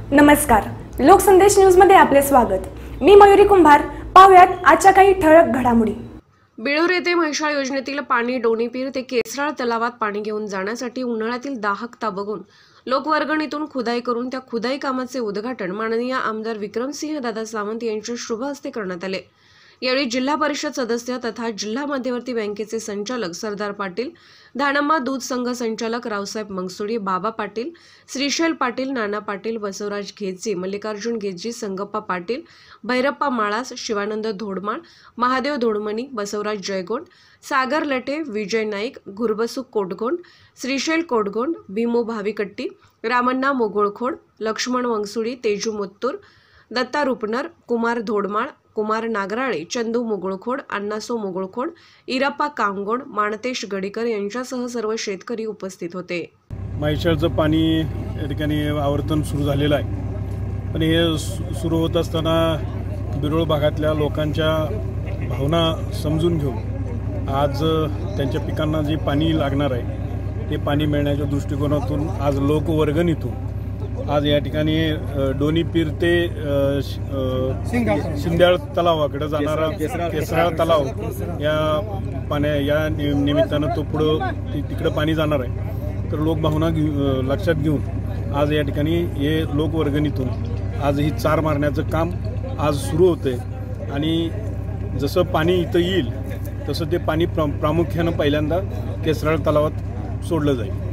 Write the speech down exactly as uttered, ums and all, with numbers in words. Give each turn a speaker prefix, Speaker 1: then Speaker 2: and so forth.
Speaker 1: नमस्कार, लोकसंदेश न्यूज मध्ये आपले स्वागत। मी मयुरी कुंभार। पाहुयात आजच्या काही ठळक घडामोडी।
Speaker 2: बिळूर येथे म्हैसाळ योजनेतील पाणी डोणीपीर ते केसराळ तलावात पाणी घेऊन जाण्यासाठी उन्हाळ्यातील दाहकता बघून लोकवर्गणीतून खुदाई करून त्या खुदाई कामाचे उद्घाटन माननीय आमदार विक्रमसिंह दादा सावंत यांच्या शुभ हस्ते करण्यात आले। यावेळी जिल्हा परिषद सदस्य तथा जिल्हा मध्यवर्ती बँकेचे संचालक सरदार पाटील, धानम्मा दूध संघ संचालक रावसाहेब मंगसुडी, बाबा पाटील, श्रीशैल पाटील, नाना पाटील, बसवराज घेजी, मल्लिकार्जुन घेजी, संगप्पा पाटील, भैरप्पा माळास, शिवानंद धोडमाळ, महादेव धोडमणी, बसवराज जयगोंड, सागर लटे, विजय नाईक, गुरबसू कोटगोंड, श्रीशैल कोटगोंड, भीमू भाविकट्टी, रामण्णा मोगोळखोड, लक्ष्मण मंगसुडी, तेजू मुत्तूर, दत्ता रुपनर, कुमार धोडमाळ, कुमार नागराळे, चंदू मुगळखोड, अण्णासो मुगळखोड, इराप्पा कांगोड, माणतेश गडीकर यांच्यासह सर्व शेतकरी उपस्थित होते।
Speaker 3: म्हैसाळचं पाणी या ठिकाणी आवर्तन सुरू झालेलं आहे, पण हे सुरू होत असताना बिरोळ भागातल्या लोकांच्या भावना समजून घेऊन आज त्यांच्या पिकांना जे पाणी लागणार आहे ते पाणी मिळण्याच्या दृष्टिकोनातून आज लोकवर्गणीतून आज या ठिकाणी डोणीपीर ते शिंद्याळ तलावाकडे जाणारा केसराळ तलाव या पाण्या या निमित्तानं तो पुढं तिकडं पाणी जाणार आहे। तर लोकभावना घेऊ लक्षात घेऊन आज या ठिकाणी हे लोकवर्गणीतून आज ही चार मारण्याचं काम आज सुरू होतंय आणि जसं पाणी इथं येईल तसं ते पाणी प्रा प्रामुख्यानं पहिल्यांदा केसराळ तलावात सोडलं जाईल।